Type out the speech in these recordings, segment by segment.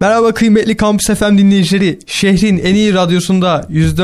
Merhaba kıymetli Kampüs FM dinleyicileri. Şehrin en iyi radyosunda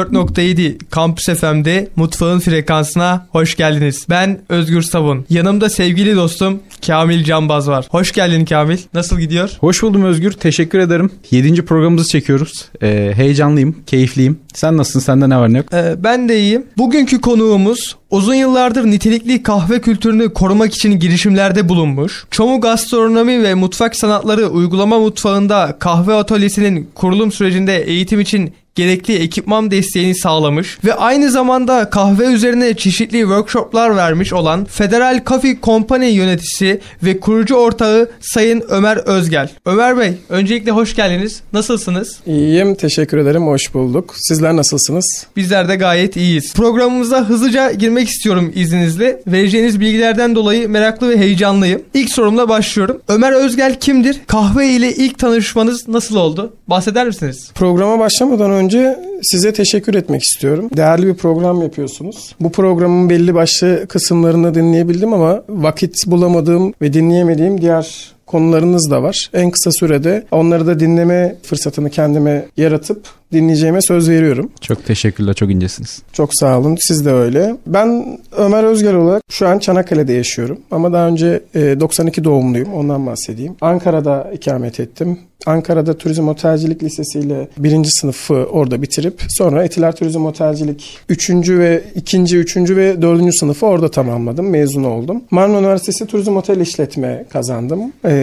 104.7 Kampüs FM'de Mutfağın Frekansına hoş geldiniz. Ben Özgür Savun. Yanımda sevgili dostum Kamil Canbaz var. Hoş geldin Kamil. Nasıl gidiyor? Hoş buldum Özgür. Teşekkür ederim. 7. programımızı çekiyoruz. Heyecanlıyım, keyifliyim. Sen nasılsın? Sende ne var ne yok? Ben de iyiyim. Bugünkü konuğumuz uzun yıllardır nitelikli kahve kültürünü korumak için girişimlerde bulunmuş, Çomu Gastronomi ve Mutfak Sanatları Uygulama Mutfağı'nda kahve atölyesinin kurulum sürecinde eğitim için gerekli ekipman desteğini sağlamış ve aynı zamanda kahve üzerine çeşitli workshoplar vermiş olan Federal Coffee Company yöneticisi ve kurucu ortağı Sayın Ömer Özgel. Ömer Bey, öncelikle hoş geldiniz. Nasılsınız? İyiyim, teşekkür ederim. Hoş bulduk. Sizler nasılsınız? Bizler de gayet iyiyiz. Programımıza hızlıca girmek istiyorum izninizle. Vereceğiniz bilgilerden dolayı meraklı ve heyecanlıyım. İlk sorumla başlıyorum. Ömer Özgel kimdir? Kahve ile ilk tanışmanız nasıl oldu? Bahseder misiniz? Programa başlamadan önce size teşekkür etmek istiyorum. Değerli bir program yapıyorsunuz. Bu programın belli başlı kısımlarını dinleyebildim ama vakit bulamadığım ve dinleyemediğim diğer konularınız da var. En kısa sürede onları da dinleme fırsatını kendime yaratıp dinleyeceğime söz veriyorum. Çok teşekkürler, çok incesiniz. Çok sağ olun, siz de öyle. Ben Ömer Özgel olarak şu an Çanakkale'de yaşıyorum. Ama daha önce 92 doğumluyum, ondan bahsedeyim. Ankara'da ikamet ettim. Ankara'da Turizm Otelcilik Lisesi ile 1. sınıfı orada bitirip sonra Etiler Turizm Otelcilik 3. ve 2. 3. ve 4. sınıfı orada tamamladım. Mezun oldum. Marmara Üniversitesi Turizm Otel İşletme kazandım.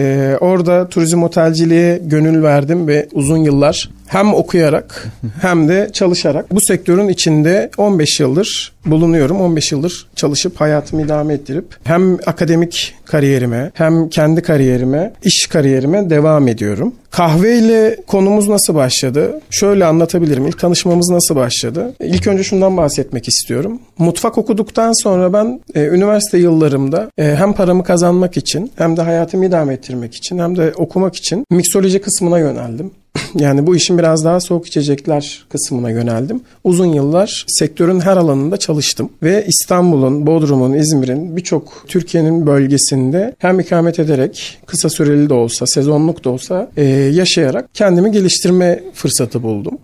Orada turizm otelciliğe gönül verdim ve uzun yıllar hem okuyarak hem de çalışarak bu sektörün içinde 15 yıldır bulunuyorum. 15 yıldır çalışıp hayatımı idame ettirip hem akademik kariyerime hem kendi kariyerime, iş kariyerime devam ediyorum. Kahve ile konumuz nasıl başladı? Şöyle anlatabilirim. İlk tanışmamız nasıl başladı? İlk önce şundan bahsetmek istiyorum. Mutfak okuduktan sonra ben üniversite yıllarımda hem paramı kazanmak için hem de hayatımı idame ettirmek için hem de okumak için miksoloji kısmına yöneldim. Yani bu işin biraz daha soğuk içecekler kısmına yöneldim. Uzun yıllar sektörün her alanında çalıştım. Ve İstanbul'un, Bodrum'un, İzmir'in birçok Türkiye'nin bölgesinde hem ikamet ederek kısa süreli de olsa, sezonluk da olsa yaşayarak kendimi geliştirme fırsatı buldum.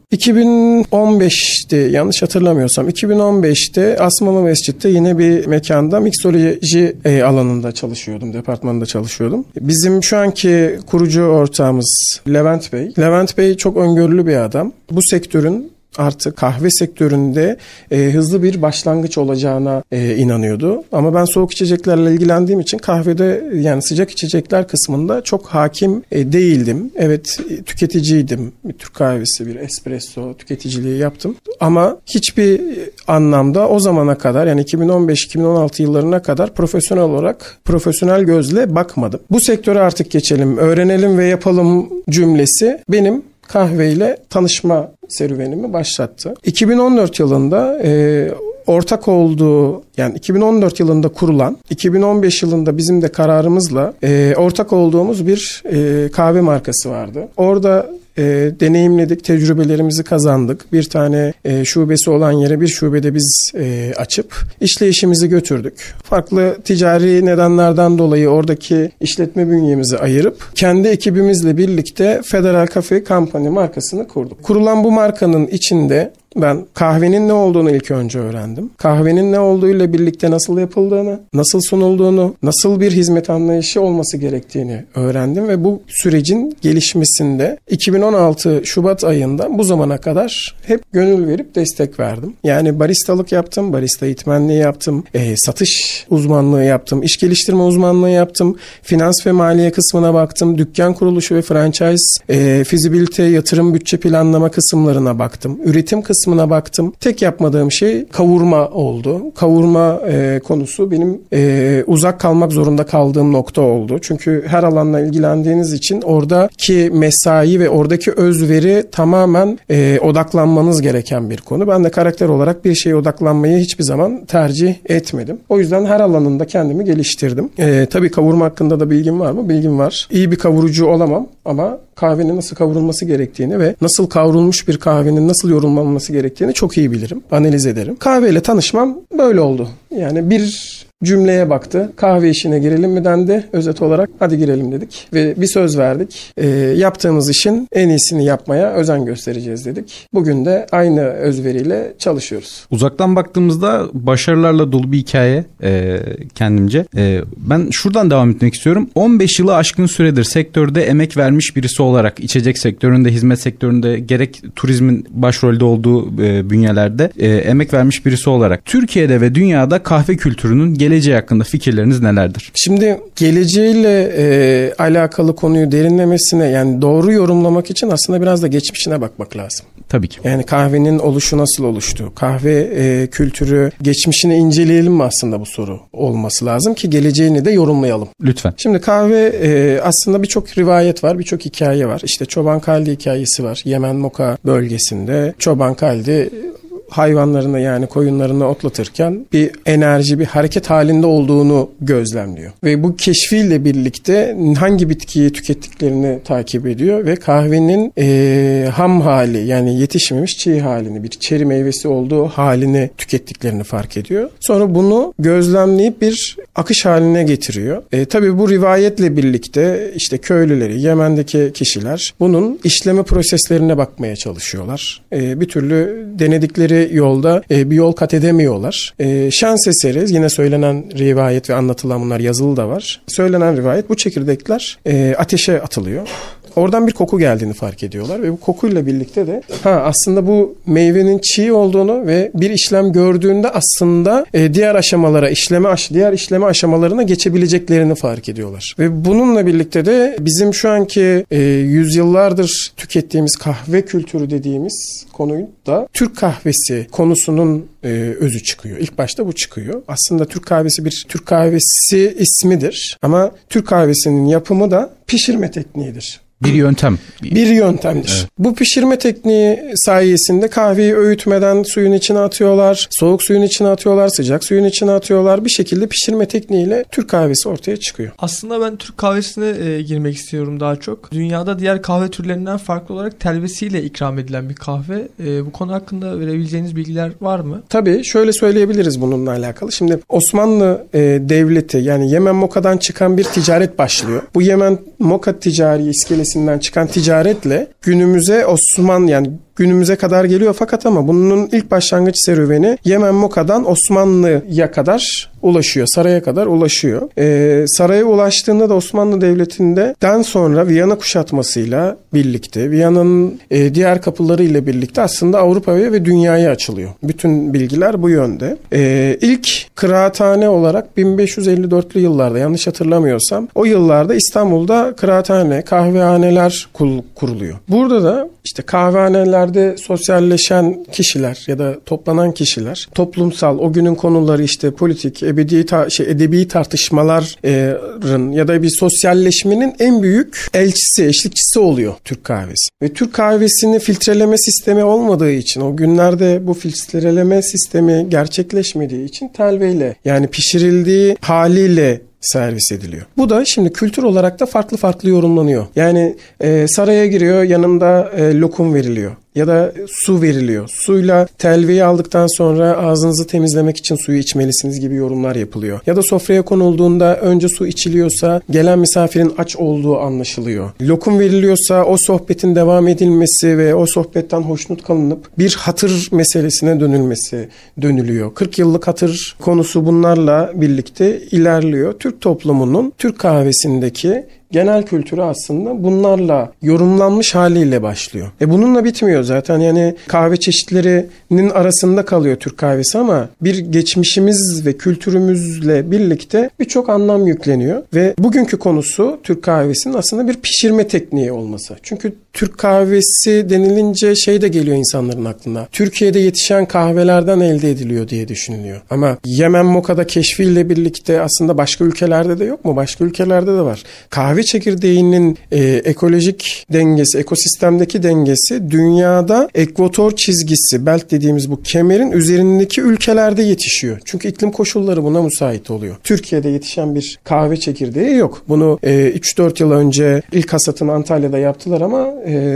2015'te yanlış hatırlamıyorsam 2015'te Asmalı Mescid'de yine bir mekanda miksoloji alanında çalışıyordum, departmanında çalışıyordum. Bizim şu anki kurucu ortağımız Levent Bey. Levent Bey çok öngörülü bir adam. Bu sektörün artık kahve sektöründe hızlı bir başlangıç olacağına inanıyordu. Ama ben soğuk içeceklerle ilgilendiğim için kahvede yani sıcak içecekler kısmında çok hakim değildim. Evet, tüketiciydim. Bir Türk kahvesi, bir espresso tüketiciliği yaptım. Ama hiçbir anlamda o zamana kadar yani 2015-2016 yıllarına kadar profesyonel olarak profesyonel gözle bakmadım. Bu sektöre artık geçelim, öğrenelim ve yapalım cümlesi benim kahveyle tanışma serüvenimi başlattı. 2014 yılında ortak olduğu yani 2014 yılında kurulan 2015 yılında bizim de kararımızla ortak olduğumuz bir kahve markası vardı. Orada deneyimledik, tecrübelerimizi kazandık. Bir tane şubesi olan yere bir şubede biz açıp işleyişimizi götürdük. Farklı ticari nedenlerden dolayı oradaki işletme bünyemizi ayırıp kendi ekibimizle birlikte Federal Coffee Company markasını kurduk. Kurulan bu markanın içinde ben kahvenin ne olduğunu ilk önce öğrendim. Kahvenin ne olduğuyla birlikte nasıl yapıldığını, nasıl sunulduğunu, nasıl bir hizmet anlayışı olması gerektiğini öğrendim ve bu sürecin gelişmesinde 2016 Şubat ayında bu zamana kadar hep gönül verip destek verdim. Yani baristalık yaptım, barista eğitmenliği yaptım, satış uzmanlığı yaptım, iş geliştirme uzmanlığı yaptım, finans ve maliye kısmına baktım, dükkan kuruluşu ve franchise, fizibilite, yatırım, bütçe planlama kısımlarına baktım, üretim kısmına baktım. Tek yapmadığım şey kavurma oldu. Kavurma konusu benim uzak kalmak zorunda kaldığım nokta oldu. Çünkü her alanla ilgilendiğiniz için oradaki mesai ve oradaki özveri tamamen odaklanmanız gereken bir konu. Ben de karakter olarak bir şeye odaklanmayı hiçbir zaman tercih etmedim. O yüzden her alanında kendimi geliştirdim. Tabii kavurma hakkında da bilgim var mı? Bilgim var. İyi bir kavurucu olamam ama kahvenin nasıl kavrulması gerektiğini ve nasıl kavrulmuş bir kahvenin nasıl yorumlanması gerektiğini çok iyi bilirim. Analiz ederim. Kahveyle tanışmam böyle oldu. Yani bir Cümleye baktı. Kahve işine girelim mi dendi. Özet olarak hadi girelim dedik. Ve bir söz verdik. Yaptığımız işin en iyisini yapmaya özen göstereceğiz dedik. Bugün de aynı özveriyle çalışıyoruz. Uzaktan baktığımızda başarılarla dolu bir hikaye kendimce. Ben şuradan devam etmek istiyorum. 15 yılı aşkın süredir sektörde emek vermiş birisi olarak içecek sektöründe, hizmet sektöründe gerek turizmin başrolde olduğu bünyelerde emek vermiş birisi olarak Türkiye'de ve dünyada kahve kültürünün geleceği hakkında fikirleriniz nelerdir? Şimdi geleceğiyle alakalı konuyu derinlemesine yani doğru yorumlamak için aslında biraz da geçmişine bakmak lazım. Tabii ki. Yani kahvenin oluşu nasıl oluştu? Kahve kültürü geçmişini inceleyelim mi aslında bu soru olması lazım ki geleceğini de yorumlayalım. Lütfen. Şimdi kahve aslında birçok rivayet var, birçok hikaye var. İşte Çoban Kaldi hikayesi var. Yemen Moka bölgesinde Çoban Kaldi hayvanlarını yani koyunlarını otlatırken bir enerji, bir hareket halinde olduğunu gözlemliyor. Ve bu keşfiyle birlikte hangi bitkiyi tükettiklerini takip ediyor ve kahvenin ham hali yani yetişmemiş çiğ halini, bir çeri meyvesi olduğu halini tükettiklerini fark ediyor. Sonra bunu gözlemleyip bir akış haline getiriyor. Tabii bu rivayetle birlikte işte köylüleri, Yemen'deki kişiler bunun işleme proseslerine bakmaya çalışıyorlar. Bir türlü denedikleri yolda bir yol kat edemiyorlar. Şans eseri yine söylenen rivayet ve anlatılan bunlar yazılı da var. Söylenen rivayet bu çekirdekler ateşe atılıyor. Oradan bir koku geldiğini fark ediyorlar ve bu kokuyla birlikte de aslında bu meyvenin çiğ olduğunu ve bir işlem gördüğünde aslında diğer işleme aşamalarına geçebileceklerini fark ediyorlar. Ve bununla birlikte de bizim şu anki yüzyıllardır tükettiğimiz kahve kültürü dediğimiz konuyu da Türk kahvesi konusunun özü çıkıyor. İlk başta bu çıkıyor. Aslında Türk kahvesi bir Türk kahvesi ismidir ama Türk kahvesinin yapımı da pişirme tekniğidir. Bir yöntem. Bir yöntemdir. Evet. Bu pişirme tekniği sayesinde kahveyi öğütmeden suyun içine atıyorlar. Soğuk suyun içine atıyorlar. Sıcak suyun içine atıyorlar. Bir şekilde pişirme tekniğiyle Türk kahvesi ortaya çıkıyor. Aslında ben Türk kahvesine girmek istiyorum daha çok. Dünyada diğer kahve türlerinden farklı olarak telvesiyle ikram edilen bir kahve. Bu konu hakkında verebileceğiniz bilgiler var mı? Tabii. Şöyle söyleyebiliriz bununla alakalı. Şimdi Osmanlı Devleti yani Yemen Moka'dan çıkan bir ticaret başlıyor. Bu Yemen Moka ticari iskelesi çıkan ticaretle günümüze kadar geliyor fakat ama bunun ilk başlangıç serüveni Yemen Moka'dan Osmanlı'ya kadar ulaşıyor. Saraya kadar ulaşıyor. Saraya ulaştığında da Osmanlı Devleti'nden sonra Viyana kuşatmasıyla birlikte Viyana'nın diğer kapılarıyla birlikte aslında Avrupa'ya ve dünyaya açılıyor. Bütün bilgiler bu yönde. İlk kıraathane olarak 1554'lü yıllarda yanlış hatırlamıyorsam o yıllarda İstanbul'da kıraathane, kahvehaneler kuruluyor. Burada da işte kahvehanelerde sosyalleşen kişiler ya da toplanan kişiler toplumsal o günün konuları işte politik, edebi tartışmaların ya da bir sosyalleşmenin en büyük elçisi, eşlikçisi oluyor Türk kahvesi. Ve Türk kahvesini filtreleme sistemi olmadığı için o günlerde bu filtreleme sistemi gerçekleşmediği için telveyle yani pişirildiği haliyle servis ediliyor. Bu da şimdi kültür olarak da farklı yorumlanıyor. Yani saraya giriyor, yanında lokum veriliyor. Ya da su veriliyor. Suyla telveyi aldıktan sonra ağzınızı temizlemek için suyu içmelisiniz gibi yorumlar yapılıyor. Ya da sofraya konulduğunda önce su içiliyorsa gelen misafirin aç olduğu anlaşılıyor. Lokum veriliyorsa o sohbetin devam edilmesi ve o sohbetten hoşnut kalınıp bir hatır meselesine dönülüyor. 40 yıllık hatır konusu bunlarla birlikte ilerliyor. Türk toplumunun Türk kahvesindeki genel kültürü aslında bunlarla yorumlanmış haliyle başlıyor. Bununla bitmiyor zaten yani kahve çeşitlerinin arasında kalıyor Türk kahvesi ama bir geçmişimiz ve kültürümüzle birlikte birçok anlam yükleniyor ve bugünkü konusu Türk kahvesinin aslında bir pişirme tekniği olması. Çünkü Türk kahvesi denilince şey de geliyor insanların aklına. Türkiye'de yetişen kahvelerden elde ediliyor diye düşünülüyor. Ama Yemen Moka'da keşfiyle birlikte aslında başka ülkelerde de yok mu? Başka ülkelerde de var. Kahve kahve çekirdeğinin ekolojik dengesi, ekosistemdeki dengesi dünyada ekvator çizgisi, belt dediğimiz bu kemerin üzerindeki ülkelerde yetişiyor. Çünkü iklim koşulları buna müsait oluyor. Türkiye'de yetişen bir kahve çekirdeği yok. Bunu 3-4 yıl önce ilk hasatını Antalya'da yaptılar ama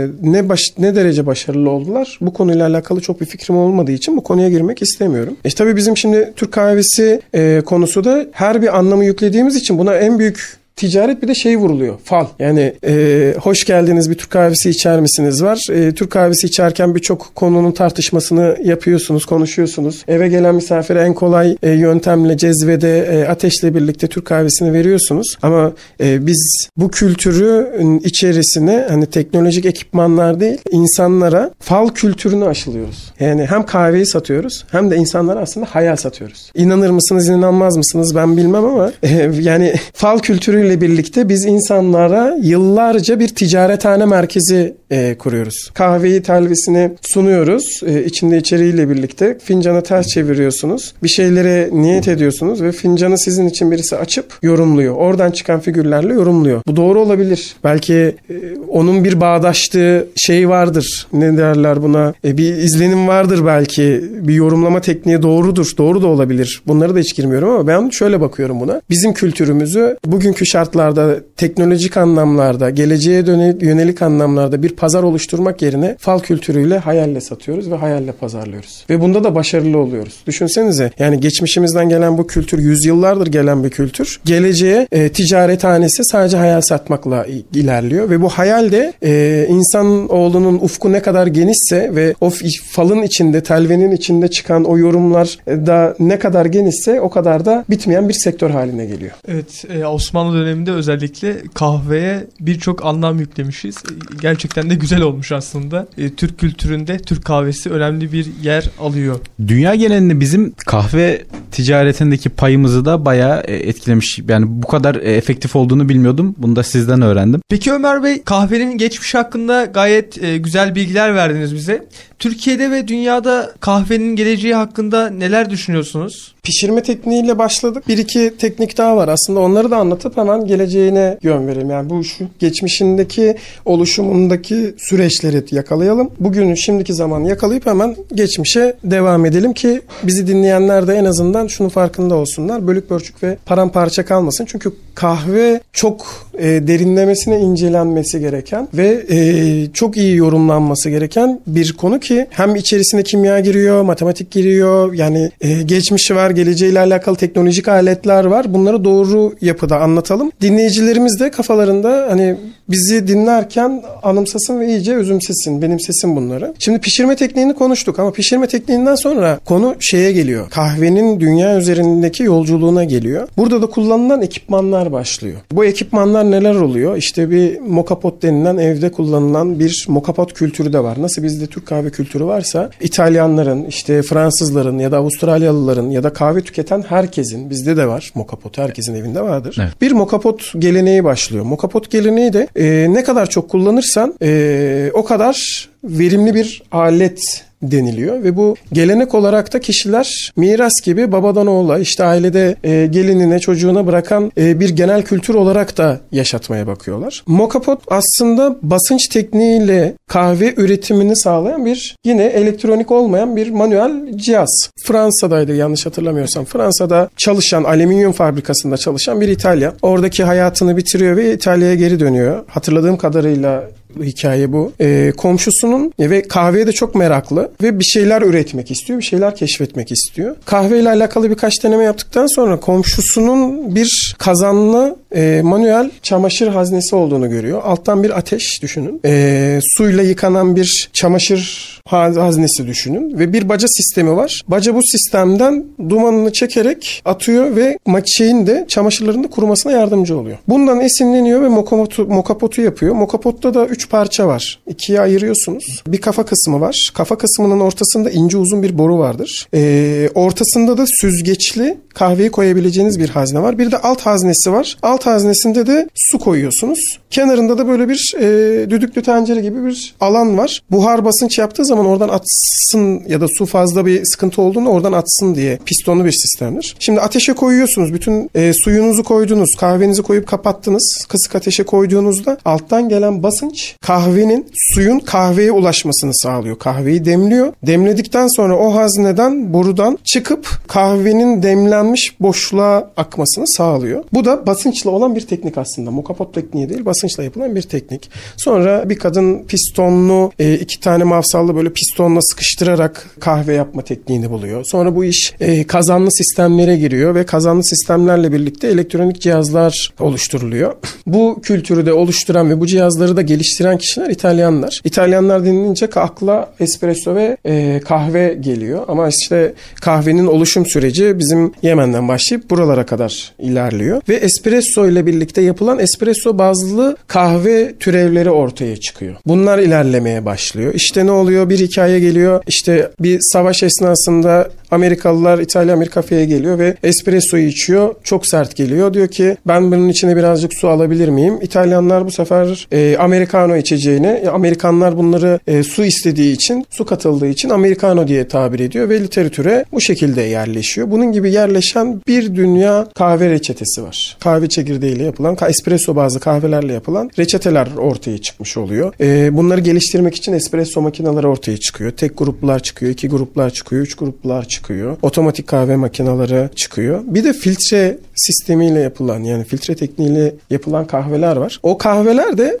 ne derece başarılı oldular? Bu konuyla alakalı çok bir fikrim olmadığı için bu konuya girmek istemiyorum. Tabii bizim şimdi Türk kahvesi konusu da her bir anlamı yüklediğimiz için buna en büyük ticaret bir de vuruluyor. Fal. Yani hoş geldiniz, bir Türk kahvesi içer misiniz var. Türk kahvesi içerken birçok konunun tartışmasını yapıyorsunuz, konuşuyorsunuz. Eve gelen misafire en kolay yöntemle, cezvede, ateşle birlikte Türk kahvesini veriyorsunuz. Ama biz bu kültürün içerisine hani teknolojik ekipmanlar değil, insanlara fal kültürünü aşılıyoruz. Yani hem kahveyi satıyoruz hem de insanlara aslında hayal satıyoruz. İnanır mısınız, inanmaz mısınız ben bilmem ama yani fal kültürü ile birlikte biz insanlara yıllarca bir ticarethane merkezi kuruyoruz. Kahveyi, telvesini sunuyoruz. İçinde içeriğiyle birlikte fincanı ters çeviriyorsunuz. Bir şeylere niyet ediyorsunuz ve fincanı sizin için birisi açıp yorumluyor. Oradan çıkan figürlerle yorumluyor. Bu doğru olabilir. Belki onun bir bağdaştığı vardır. Ne derler buna? Bir izlenim vardır belki. Bir yorumlama tekniği doğrudur. Doğru da olabilir. Bunları da hiç girmiyorum ama ben şöyle bakıyorum buna. Bizim kültürümüzü bugünkü şartlarda, teknolojik anlamlarda, geleceğe yönelik anlamlarda bir pazar oluşturmak yerine fal kültürüyle, hayalle satıyoruz ve hayalle pazarlıyoruz. Ve bunda da başarılı oluyoruz. Düşünsenize, yani geçmişimizden gelen bu kültür, yüzyıllardır gelen bir kültür. Geleceğe ticarethanesi sadece hayal satmakla ilerliyor ve bu hayal de insanoğlunun ufku ne kadar genişse ve o falın içinde, telvenin içinde çıkan o yorumlar da ne kadar genişse o kadar da bitmeyen bir sektör haline geliyor. Evet, Osmanlı döneminde özellikle kahveye birçok anlam yüklemişiz. Gerçekten de güzel olmuş aslında. Türk kültüründe Türk kahvesi önemli bir yer alıyor. Dünya genelinde bizim kahve ticaretindeki payımızı da bayağı etkilemiş. Yani bu kadar efektif olduğunu bilmiyordum. Bunu da sizden öğrendim. Peki Ömer Bey, kahvenin geçmişi hakkında gayet güzel bilgiler verdiniz bize. Türkiye'de ve dünyada kahvenin geleceği hakkında neler düşünüyorsunuz? Pişirme tekniğiyle başladık. Bir iki teknik daha var. Aslında onları da anlatıp hemen geleceğine yön verelim. Yani bu şu geçmişindeki oluşumundaki süreçleri yakalayalım. Bugünün şimdiki zamanı yakalayıp hemen geçmişe devam edelim ki bizi dinleyenler de en azından şunun farkında olsunlar. Bölük pörçük ve paramparça kalmasın. Çünkü kahve çok derinlemesine incelenmesi gereken ve çok iyi yorumlanması gereken bir konu ki hem içerisine kimya giriyor, matematik giriyor. Yani geçmişi var, geleceğiyle alakalı teknolojik aletler var. Bunları doğru yapıda anlatalım. Dinleyicilerimiz de kafalarında hani bizi dinlerken anımsasın ve iyice özümsesin, benimsesin bunları. Şimdi pişirme tekniğini konuştuk ama pişirme tekniğinden sonra konu geliyor. Kahvenin dünya üzerindeki yolculuğuna geliyor. Burada da kullanılan ekipmanlar başlıyor. Bu ekipmanlar neler oluyor? İşte bir moka pot denilen evde kullanılan bir moka pot kültürü de var. Nasıl bizde Türk kahve kültürü varsa İtalyanların, işte Fransızların ya da Avustralyalıların ya da kahve tüketen herkesin, bizde de var moka pot, herkesin evinde vardır. Evet. Bir moka pot geleneği başlıyor. Moka pot geleneği de ne kadar çok kullanırsan o kadar verimli bir alet deniliyor ve bu gelenek olarak da kişiler miras gibi babadan oğula, işte ailede gelinine, çocuğuna bırakan bir genel kültür olarak da yaşatmaya bakıyorlar. Moka pot aslında basınç tekniğiyle kahve üretimini sağlayan bir yine elektronik olmayan bir manuel cihaz. Fransa'daydı yanlış hatırlamıyorsam. Fransa'da çalışan, alüminyum fabrikasında çalışan bir İtalyan. Oradaki hayatını bitiriyor ve İtalya'ya geri dönüyor. Hatırladığım kadarıyla hikaye bu. Komşusunun ve kahveye de çok meraklı ve bir şeyler üretmek istiyor, bir şeyler keşfetmek istiyor. Kahveyle alakalı birkaç deneme yaptıktan sonra komşusunun bir kazanlı manuel çamaşır haznesi olduğunu görüyor. Alttan bir ateş düşünün. Suyla yıkanan bir çamaşır haznesi düşünün ve bir baca sistemi var. Baca bu sistemden dumanını çekerek atıyor ve şeyin de çamaşırların da kurumasına yardımcı oluyor. Bundan esinleniyor ve moka potu yapıyor. Moka potta da 3 parça var. 2'ye ayırıyorsunuz. Bir kafa kısmı var. Kafa kısmının ortasında ince uzun bir boru vardır. Ortasında da süzgeçli kahveyi koyabileceğiniz bir hazne var. Bir de alt haznesi var. Alt alt haznesinde de su koyuyorsunuz. Kenarında da böyle bir düdüklü tencere gibi bir alan var. Buhar basınç yaptığı zaman oradan atsın ya da su fazla bir sıkıntı olduğunda oradan atsın diye pistonlu bir sistemdir. Şimdi ateşe koyuyorsunuz. Bütün suyunuzu koydunuz. Kahvenizi koyup kapattınız. Kısık ateşe koyduğunuzda alttan gelen basınç kahvenin suyun kahveye ulaşmasını sağlıyor. Kahveyi demliyor. Demledikten sonra o hazneden, borudan çıkıp kahvenin demlenmiş boşluğa akmasını sağlıyor. Bu da basınçla olan bir teknik aslında. Mokapot tekniği değil, basınçla yapılan bir teknik. Sonra bir kadın pistonlu 2 tane mafsallı böyle pistonla sıkıştırarak kahve yapma tekniğini buluyor. Sonra bu iş kazanlı sistemlere giriyor ve kazanlı sistemlerle birlikte elektronik cihazlar oluşturuluyor. Bu kültürü de oluşturan ve bu cihazları da geliştiren kişiler İtalyanlar. İtalyanlar denilince akla espresso ve kahve geliyor. Ama işte kahvenin oluşum süreci bizim Yemen'den başlayıp buralara kadar ilerliyor. Ve espresso ile birlikte yapılan espresso bazlı kahve türevleri ortaya çıkıyor. Bunlar ilerlemeye başlıyor. İşte ne oluyor? Bir hikaye geliyor. İşte bir savaş esnasında Amerikalılar İtalyan bir kafeye geliyor ve espressoyu içiyor. Çok sert geliyor. Diyor ki ben bunun içine birazcık su alabilir miyim? İtalyanlar bu sefer Americano içeceğini, Amerikanlar bunları su istediği için, su katıldığı için Americano diye tabir ediyor ve literatüre bu şekilde yerleşiyor. Bunun gibi yerleşen bir dünya kahve reçetesi var. Kahve çekirdeğiyle yapılan, espresso bazlı kahvelerle yapılan reçeteler ortaya çıkmış oluyor. Bunları geliştirmek için espresso makineleri ortaya çıkıyor. Tek gruplar çıkıyor, 2 gruplar çıkıyor, 3 gruplar çıkıyor. Otomatik kahve makineleri çıkıyor. Bir de filtre sistemiyle yapılan, yani filtre tekniğiyle yapılan kahveler var. O kahveler de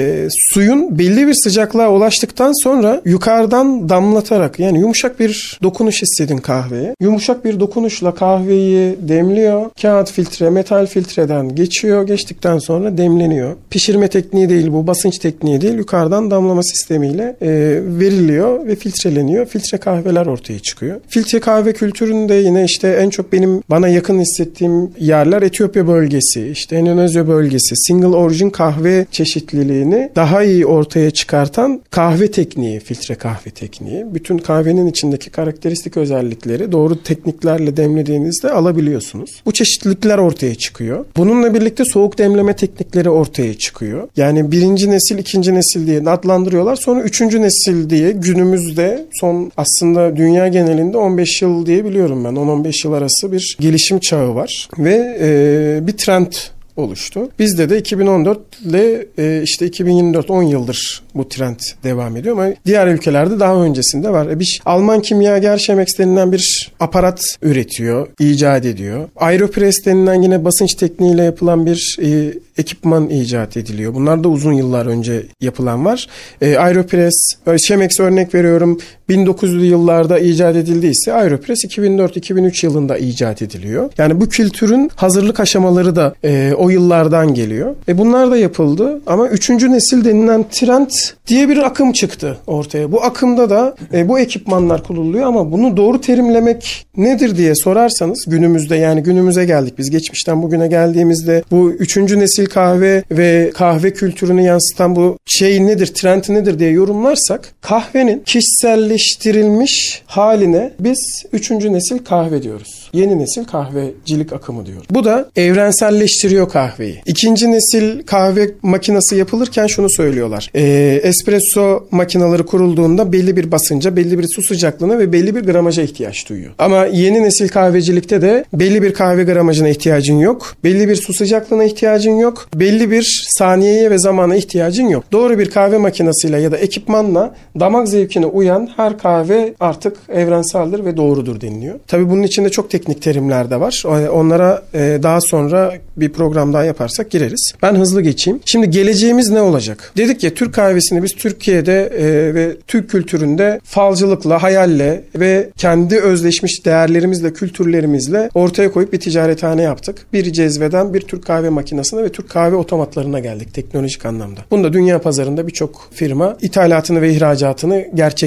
suyun belli bir sıcaklığa ulaştıktan sonra yukarıdan damlatarak, yani yumuşak bir dokunuş hissedin kahveye. Yumuşak bir dokunuşla kahveyi demliyor. Kağıt filtre, metal filtreden geçiyor. Geçtikten sonra demleniyor. Pişirme tekniği değil bu, basınç tekniği değil. Yukarıdan damlama sistemiyle veriliyor ve filtreleniyor. Filtre kahveler ortaya çıkıyor. Filtre kahve kültüründe yine işte en çok bana yakın hissettiğim yerler Etiyopya bölgesi, işte Endonezya bölgesi, single origin kahve çeşitliliğini daha iyi ortaya çıkartan kahve tekniği, filtre kahve tekniği. Bütün kahvenin içindeki karakteristik özellikleri doğru tekniklerle demlediğinizde alabiliyorsunuz. Bu çeşitlilikler ortaya çıkıyor. Bununla birlikte soğuk demleme teknikleri ortaya çıkıyor. Yani 1. nesil, 2. nesil diye adlandırıyorlar. Sonra 3. nesil diye günümüzde son aslında dünya genelinde 15 yıl diye biliyorum ben. 10-15 yıl arası bir gelişim çağı var. Ve bir trend oluştu. Bizde de 2014 ile işte 2024 10 yıldır bu trend devam ediyor ama diğer ülkelerde daha öncesinde var. Bir Alman kimyager Chemex denilen bir aparat üretiyor, icat ediyor. Aeropress denilen yine basınç tekniğiyle yapılan bir ekipman icat ediliyor. Bunlar da uzun yıllar önce yapılan var. Aeropress, Chemex örnek veriyorum, 1900'lü yıllarda icat edildiyse Aeropress 2004-2003 yılında icat ediliyor. Yani bu kültürün hazırlık aşamaları da o yıllardan geliyor. Bunlar da yapıldı ama 3. nesil denilen trend diye bir akım çıktı ortaya. Bu akımda da bu ekipmanlar kullanılıyor ama bunu doğru terimlemek nedir diye sorarsanız günümüzde, yani günümüze geldik. Biz geçmişten bugüne geldiğimizde bu 3. nesil kahve ve kahve kültürünü yansıtan bu şey nedir, trend nedir diye yorumlarsak kahvenin kişiselleştirilmiş haline biz 3. nesil kahve diyoruz. Yeni nesil kahvecilik akımı diyor. Bu da evrenselleştiriyor kahveyi. 2. nesil kahve makinesi yapılırken şunu söylüyorlar. Espresso makineleri kurulduğunda belli bir basınca, belli bir su sıcaklığına ve belli bir gramaja ihtiyaç duyuyor. Ama yeni nesil kahvecilikte de belli bir kahve gramajına ihtiyacın yok. Belli bir su sıcaklığına ihtiyacın yok. Belli bir saniyeye ve zamana ihtiyacın yok. Doğru bir kahve makinesiyle ya da ekipmanla damak zevkine uyan her kahve artık evrenseldir ve doğrudur deniliyor. Tabii bunun içinde çok teknik terimler de var. Onlara daha sonra bir program daha yaparsak gireriz. Ben hızlı geçeyim. Şimdi geleceğimiz ne olacak? Dedik ya, Türk kahvesini biz Türkiye'de ve Türk kültüründe falcılıkla, hayalle ve kendi özleşmiş değerlerimizle, kültürlerimizle ortaya koyup bir ticarethane yaptık. Bir cezveden bir Türk kahve makinesine ve Türk kahve otomatlarına geldik teknolojik anlamda. Bunda dünya pazarında birçok firma ithalatını ve ihracatını gerçekleştiriyor.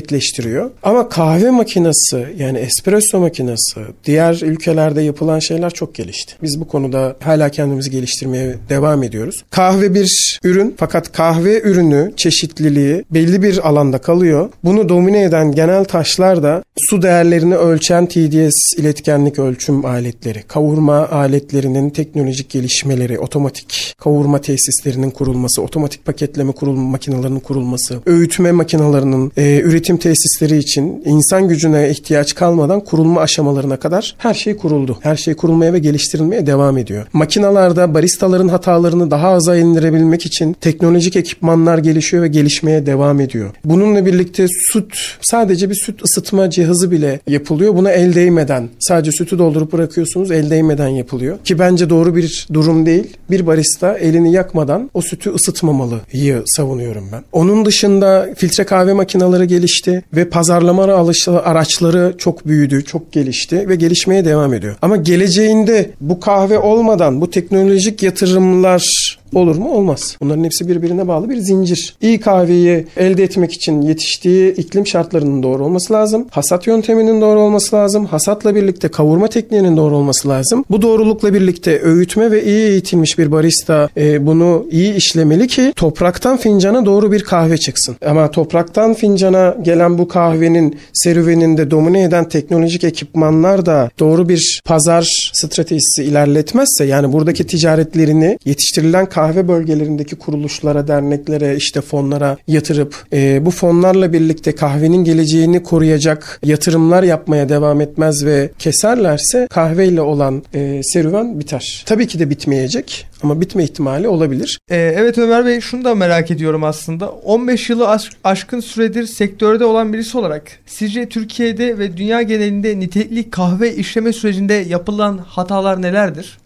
geliştiriyor. Ama kahve makinesi, yani espresso makinesi, diğer ülkelerde yapılan şeyler çok gelişti. Biz bu konuda hala kendimizi geliştirmeye devam ediyoruz. Kahve bir ürün, fakat kahve ürünü çeşitliliği belli bir alanda kalıyor. Bunu domine eden genel taşlar da su değerlerini ölçen TDS iletkenlik ölçüm aletleri, kavurma aletlerinin teknolojik gelişmeleri, otomatik kavurma tesislerinin kurulması, otomatik paketleme makinelerinin kurulması, öğütme makinelerinin üretim tesisleri için insan gücüne ihtiyaç kalmadan kurulma aşamalarına kadar her şey kuruldu. Her şey kurulmaya ve geliştirilmeye devam ediyor. Makinalarda baristaların hatalarını daha aza indirebilmek için teknolojik ekipmanlar gelişiyor ve gelişmeye devam ediyor. Bununla birlikte sadece bir süt ısıtma cihazı bile yapılıyor. Buna el değmeden, sadece sütü doldurup bırakıyorsunuz, el değmeden yapılıyor. Ki bence doğru bir durum değil. Bir barista elini yakmadan o sütü ısıtmamalıyı savunuyorum ben. Onun dışında filtre kahve makineleri gelişti ve pazarlama araçları çok büyüdü, çok gelişti ve gelişmeye devam ediyor. Ama geleceğinde bu kahve olmadan bu teknolojik yatırımlar olur mu? Olmaz. Bunların hepsi birbirine bağlı bir zincir. İyi kahveyi elde etmek için yetiştiği iklim şartlarının doğru olması lazım. Hasat yönteminin doğru olması lazım. Hasatla birlikte kavurma tekniğinin doğru olması lazım. Bu doğrulukla birlikte öğütme ve iyi eğitilmiş bir barista bunu iyi işlemeli ki topraktan fincana doğru bir kahve çıksın. Ama topraktan fincana gelen bu kahvenin serüveninde domine eden teknolojik ekipmanlar da doğru bir pazar stratejisi ilerletmezse, yani buradaki ticaretlerini yetiştirilen kahve bölgelerindeki kuruluşlara, derneklere, işte fonlara yatırıp bu fonlarla birlikte kahvenin geleceğini koruyacak yatırımlar yapmaya devam etmez ve keserlerse kahveyle olan serüven biter. Tabii ki de bitmeyecek ama bitme ihtimali olabilir. Evet Ömer Bey, şunu da merak ediyorum aslında. 15 yılı aşkın süredir sektörde olan birisi olarak sizce Türkiye'de ve dünya genelinde nitelikli kahve işleme sürecinde yapılan hatalar nelerdir?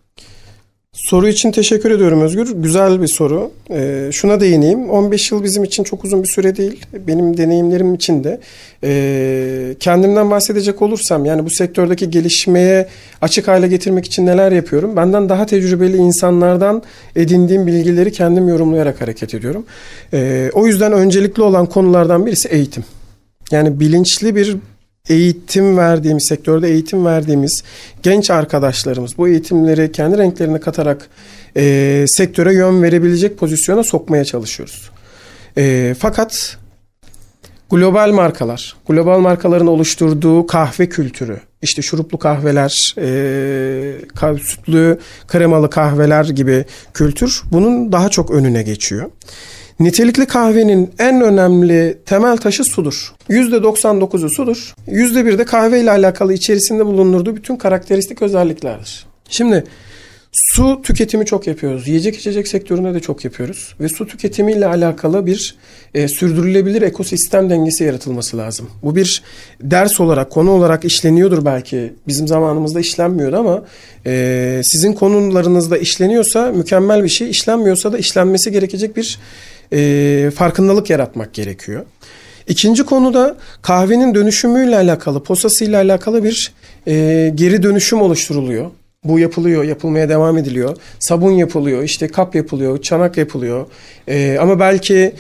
Soru için teşekkür ediyorum Özgür. Güzel bir soru. Şuna değineyim. 15 yıl bizim için çok uzun bir süre değil. Benim deneyimlerim için de. Kendimden bahsedecek olursam, yani bu sektördeki gelişmeye açık hale getirmek için neler yapıyorum? Benden daha tecrübeli insanlardan edindiğim bilgileri kendim yorumlayarak hareket ediyorum. O yüzden öncelikli olan konulardan birisi eğitim. Yani bilinçli bir eğitim verdiğimiz, sektörde eğitim verdiğimiz genç arkadaşlarımız bu eğitimleri kendi renklerine katarak sektöre yön verebilecek pozisyona sokmaya çalışıyoruz. Fakat global markaların oluşturduğu kahve kültürü, işte şuruplu kahveler, sütlü, kremalı kahveler gibi kültür bunun daha çok önüne geçiyor. Nitelikli kahvenin en önemli temel taşı sudur. %99'u sudur. %1 de kahve ile alakalı içerisinde bulundurduğu bütün karakteristik özelliklerdir. Şimdi su tüketimi çok yapıyoruz. Yiyecek içecek sektöründe de çok yapıyoruz. Ve su tüketimiyle alakalı bir sürdürülebilir ekosistem dengesi yaratılması lazım. Bu bir ders olarak, konu olarak işleniyordur belki. Bizim zamanımızda işlenmiyordu ama sizin konularınızda işleniyorsa mükemmel bir şey. İşlenmiyorsa da işlenmesi gerekecek bir farkındalık yaratmak gerekiyor. İkinci konuda kahvenin dönüşümüyle alakalı, posasıyla alakalı bir geri dönüşüm oluşturuluyor. Bu yapılıyor, yapılmaya devam ediliyor. Sabun yapılıyor, işte kap yapılıyor, çanak yapılıyor. Ama belki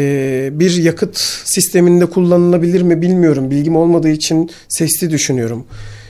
bir yakıt sisteminde kullanılabilir mi bilmiyorum. Bilgim olmadığı için sesli düşünüyorum.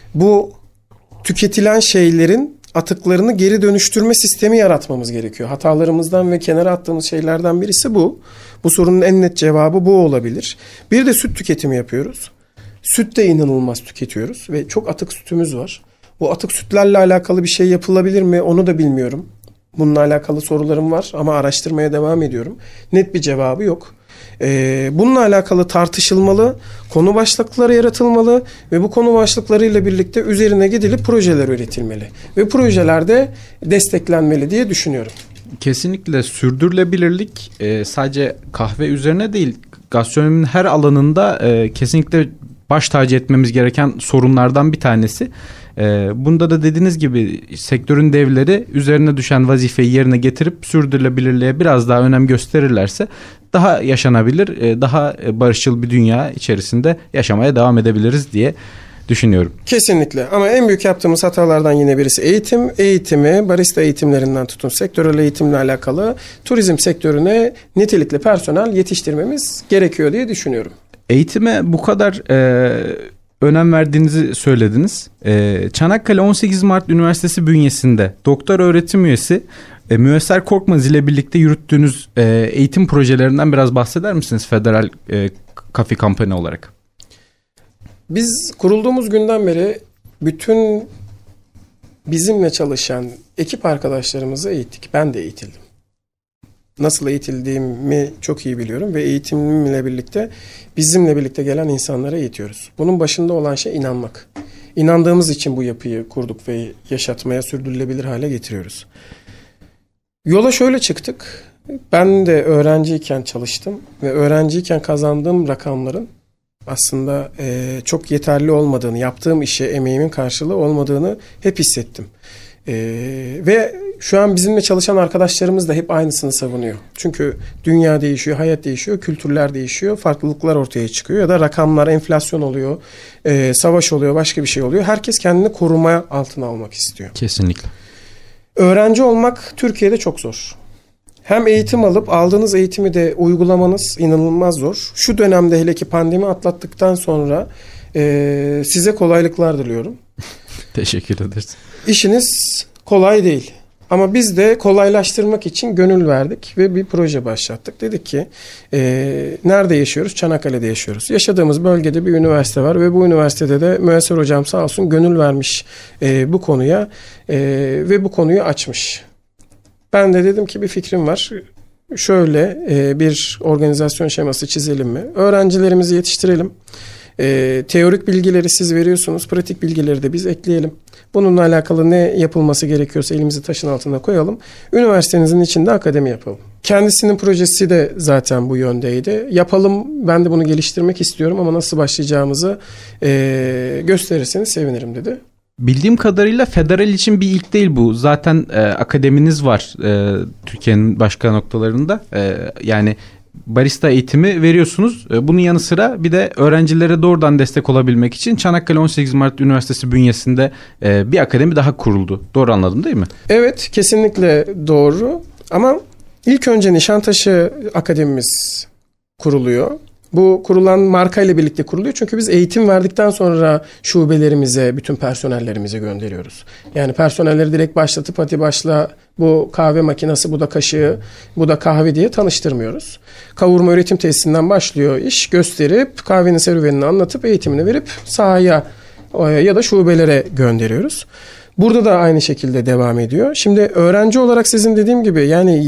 Bu tüketilen şeylerin atıklarını geri dönüştürme sistemi yaratmamız gerekiyor. Hatalarımızdan ve kenara attığımız şeylerden birisi bu. Bu sorunun en net cevabı bu olabilir. Bir de süt tüketimi yapıyoruz. Süt de inanılmaz tüketiyoruz ve çok atık sütümüz var. Bu atık sütlerle alakalı bir şey yapılabilir mi onu da bilmiyorum. Bununla alakalı sorularım var ama araştırmaya devam ediyorum. Net bir cevabı yok. Bununla alakalı tartışılmalı, konu başlıkları yaratılmalı ve bu konu başlıklarıyla birlikte üzerine gidilip projeler üretilmeli. Ve projelerde desteklenmeli diye düşünüyorum. Kesinlikle sürdürülebilirlik sadece kahve üzerine değil, gastronominin her alanında kesinlikle baş tacı etmemiz gereken sorunlardan bir tanesi. Bunda da dediğiniz gibi sektörün devleri üzerine düşen vazifeyi yerine getirip sürdürülebilirliğe biraz daha önem gösterirlerse daha yaşanabilir, daha barışçıl bir dünya içerisinde yaşamaya devam edebiliriz diye düşünüyorum. Kesinlikle, ama en büyük yaptığımız hatalardan yine birisi eğitim. Eğitimi, barista eğitimlerinden tutun sektörel eğitimle alakalı turizm sektörüne nitelikli personel yetiştirmemiz gerekiyor diye düşünüyorum. Eğitime bu kadar önem verdiğinizi söylediniz. Çanakkale 18 Mart Üniversitesi bünyesinde doktor öğretim üyesi Müyesser Korkmaz ile birlikte yürüttüğünüz eğitim projelerinden biraz bahseder misiniz Federal Coffee Company olarak? Biz kurulduğumuz günden beri bütün bizimle çalışan ekip arkadaşlarımızı eğittik. Ben de eğitildim. Nasıl eğitildiğimi çok iyi biliyorum ve eğitimimle birlikte bizimle birlikte gelen insanlara eğitiyoruz. Bunun başında olan şey inanmak. İnandığımız için bu yapıyı kurduk ve yaşatmaya, sürdürülebilir hale getiriyoruz. Yola şöyle çıktık. Ben de öğrenciyken çalıştım ve öğrenciyken kazandığım rakamların aslında çok yeterli olmadığını, yaptığım işe emeğimin karşılığı olmadığını hep hissettim. Ve şu an bizimle çalışan arkadaşlarımız da hep aynısını savunuyor. Çünkü dünya değişiyor, hayat değişiyor, kültürler değişiyor, farklılıklar ortaya çıkıyor ya da rakamlar, enflasyon oluyor, savaş oluyor, başka bir şey oluyor. Herkes kendini koruma altına almak istiyor. Kesinlikle. Öğrenci olmak Türkiye'de çok zor. Hem eğitim alıp aldığınız eğitimi de uygulamanız inanılmaz zor. Şu dönemde hele ki pandemi atlattıktan sonra size kolaylıklar diliyorum. Teşekkür ederiz. İşiniz kolay değil. Ama biz de kolaylaştırmak için gönül verdik ve bir proje başlattık. Dedik ki nerede yaşıyoruz? Çanakkale'de yaşıyoruz. Yaşadığımız bölgede bir üniversite var ve bu üniversitede de Müyesser hocam sağ olsun gönül vermiş bu konuya ve bu konuyu açmış. Ben de dedim ki bir fikrim var. Şöyle bir organizasyon şeması çizelim mi? Öğrencilerimizi yetiştirelim. Teorik bilgileri siz veriyorsunuz. Pratik bilgileri de biz ekleyelim. Bununla alakalı ne yapılması gerekiyorsa elimizi taşın altına koyalım. Üniversitenizin içinde akademi yapalım. Kendisinin projesi de zaten bu yöndeydi. Yapalım, ben de bunu geliştirmek istiyorum ama nasıl başlayacağımızı gösterirseniz sevinirim dedi. Bildiğim kadarıyla federal için bir ilk değil bu. Zaten akademiniz var Türkiye'nin başka noktalarında. Yani barista eğitimi veriyorsunuz. Bunun yanı sıra bir de öğrencilere doğrudan destek olabilmek için Çanakkale 18 Mart Üniversitesi bünyesinde bir akademi daha kuruldu. Doğru anladım değil mi? Evet, kesinlikle doğru. Ama ilk önce Nişantaşı Akademimiz kuruluyor. Bu kurulan marka ile birlikte kuruluyor. Çünkü biz eğitim verdikten sonra şubelerimize, bütün personellerimize gönderiyoruz. Yani personelleri direkt başlatıp hadi başla bu kahve makinesi, bu da kaşığı, bu da kahve diye tanıştırmıyoruz. Kavurma üretim tesisinden başlıyor iş. Gösterip kahvenin serüvenini anlatıp eğitimini verip sahaya ya da şubelere gönderiyoruz. Burada da aynı şekilde devam ediyor. Şimdi öğrenci olarak sizin dediğim gibi yani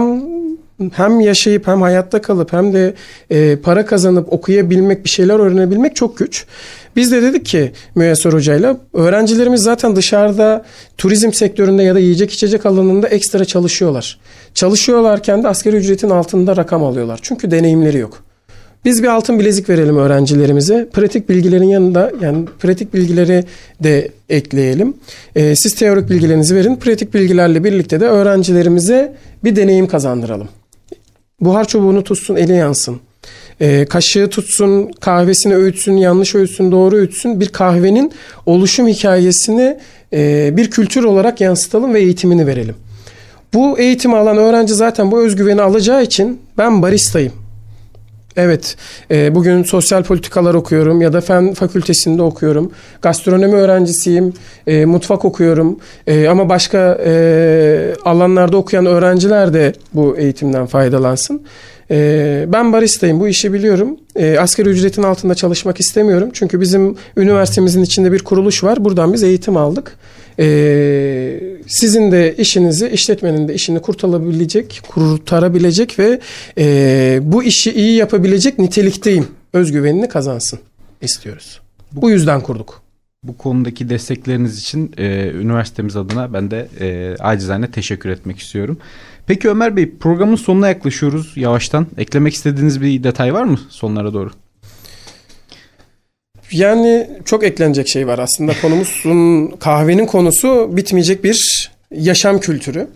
hem yaşayıp hem hayatta kalıp hem de para kazanıp okuyabilmek, bir şeyler öğrenebilmek çok güç. Biz de dedik ki Müyesser Hoca'yla öğrencilerimiz zaten dışarıda turizm sektöründe ya da yiyecek içecek alanında ekstra çalışıyorlar. Çalışıyorlarken de asgari ücretin altında rakam alıyorlar. Çünkü deneyimleri yok. Biz bir altın bilezik verelim öğrencilerimize. Pratik bilgilerin yanında yani pratik bilgileri de ekleyelim. Siz teorik bilgilerinizi verin. Pratik bilgilerle birlikte de öğrencilerimize bir deneyim kazandıralım. Buhar çubuğunu tutsun, eli yansın. Kaşığı tutsun, kahvesini öğütsün, yanlış öğütsün, doğru öğütsün. Bir kahvenin oluşum hikayesini bir kültür olarak yansıtalım ve eğitimini verelim. Bu eğitimi alan öğrenci zaten bu özgüveni alacağı için ben baristayım. Evet, bugün sosyal politikalar okuyorum ya da fen fakültesinde okuyorum. Gastronomi öğrencisiyim, mutfak okuyorum. Ama başka alanlarda okuyan öğrenciler de bu eğitimden faydalansın. Ben baristayım, bu işi biliyorum. Asgari ücretin altında çalışmak istemiyorum. Çünkü bizim üniversitemizin içinde bir kuruluş var. Buradan biz eğitim aldık. Sizin de işinizi, işletmenin de işini kurtarabilecek ve bu işi iyi yapabilecek nitelikteyim. Özgüvenini kazansın istiyoruz. Bu yüzden kurduk. Bu konudaki destekleriniz için üniversitemiz adına ben de acizane teşekkür etmek istiyorum. Peki Ömer Bey, programın sonuna yaklaşıyoruz yavaştan. Eklemek istediğiniz bir detay var mı sonlara doğru? Yani çok eklenecek şey var aslında. Kahvenin konusu bitmeyecek bir yaşam kültürü.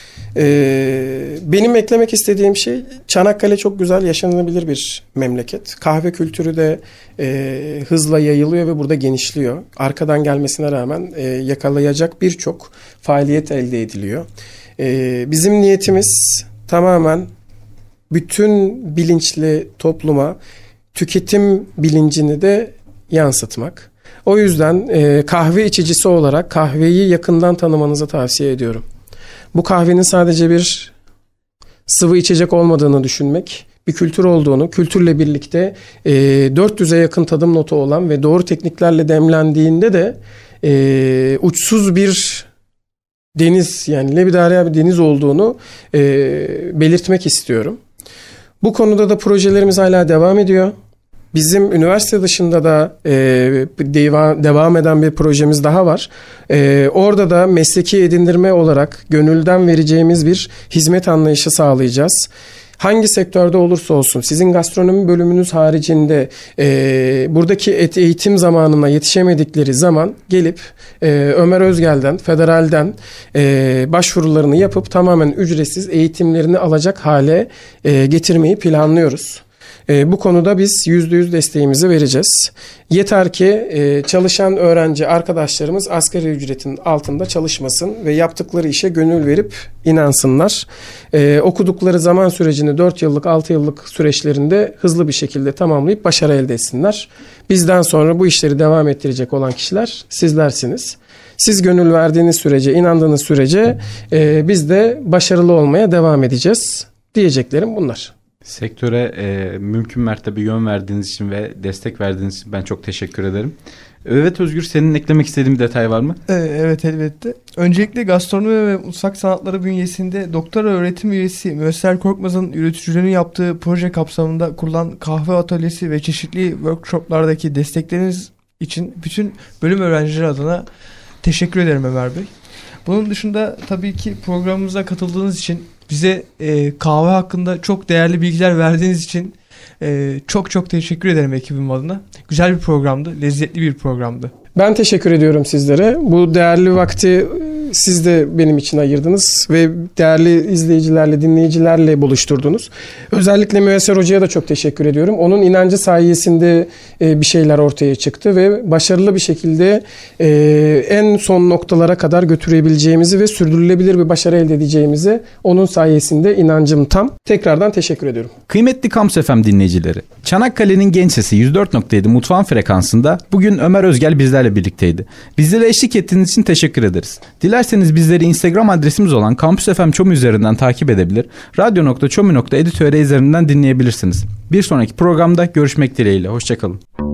Benim eklemek istediğim şey, Çanakkale çok güzel yaşanılabilir bir memleket. Kahve kültürü de hızla yayılıyor ve burada genişliyor. Arkadan gelmesine rağmen yakalayacak birçok faaliyet elde ediliyor. Bizim niyetimiz tamamen bütün bilinçli topluma tüketim bilincini de yansıtmak. O yüzden kahve içicisi olarak kahveyi yakından tanımanızı tavsiye ediyorum. Bu kahvenin sadece bir sıvı içecek olmadığını düşünmek, bir kültür olduğunu, kültürle birlikte 400'e yakın tadım notu olan ve doğru tekniklerle demlendiğinde de uçsuz bir deniz, yani lebiderya bir deniz olduğunu belirtmek istiyorum. Bu konuda da projelerimiz hala devam ediyor. Bizim üniversite dışında da devam eden bir projemiz daha var. Orada da mesleki edindirme olarak gönülden vereceğimiz bir hizmet anlayışı sağlayacağız. Hangi sektörde olursa olsun sizin gastronomi bölümünüz haricinde buradaki eğitim zamanına yetişemedikleri zaman gelip Ömer Özgel'den, Federal'den başvurularını yapıp tamamen ücretsiz eğitimlerini alacak hale getirmeyi planlıyoruz. Bu konuda biz %100 desteğimizi vereceğiz. Yeter ki çalışan öğrenci arkadaşlarımız asgari ücretin altında çalışmasın ve yaptıkları işe gönül verip inansınlar. Okudukları zaman sürecini 4 yıllık 6 yıllık süreçlerinde hızlı bir şekilde tamamlayıp başarı elde etsinler. Bizden sonra bu işleri devam ettirecek olan kişiler sizlersiniz. Siz gönül verdiğiniz sürece, inandığınız sürece biz de başarılı olmaya devam edeceğiz. Diyeceklerim bunlar. Sektöre mümkün mertebe yön verdiğiniz için ve destek verdiğiniz için ben çok teşekkür ederim. Evet Özgür, senin eklemek istediğin bir detay var mı? Evet, elbette. Öncelikle gastronomi ve mutfak sanatları bünyesinde doktora öğretim üyesi Müesser Korkmaz'ın yürütücülüğünü yaptığı proje kapsamında kurulan kahve atölyesi ve çeşitli workshoplardaki destekleriniz için bütün bölüm öğrencileri adına teşekkür ederim Ömer Bey. Bunun dışında tabii ki programımıza katıldığınız için, bize kahve hakkında çok değerli bilgiler verdiğiniz için çok teşekkür ederim ekibim adına. Güzel bir programdı, lezzetli bir programdı. Ben teşekkür ediyorum sizlere. Bu değerli vakti siz de benim için ayırdınız ve değerli izleyicilerle, dinleyicilerle buluşturdunuz. Özellikle Müesser Hoca'ya da çok teşekkür ediyorum. Onun inancı sayesinde bir şeyler ortaya çıktı ve başarılı bir şekilde en son noktalara kadar götürebileceğimizi ve sürdürülebilir bir başarı elde edeceğimizi onun sayesinde inancım tam. Tekrardan teşekkür ediyorum. Kıymetli Kampüs FM dinleyicileri, Çanakkale'nin genç sesi 104.7 mutfağın frekansında bugün Ömer Özgel bizlerle birlikteydi. Bizlere eşlik ettiğiniz için teşekkür ederiz. Dilerseniz bizleri Instagram adresimiz olan Kampüs FM Çomu üzerinden takip edebilir, radyo.çomu.edu.tr üzerinden dinleyebilirsiniz. Bir sonraki programda görüşmek dileğiyle. Hoşçakalın.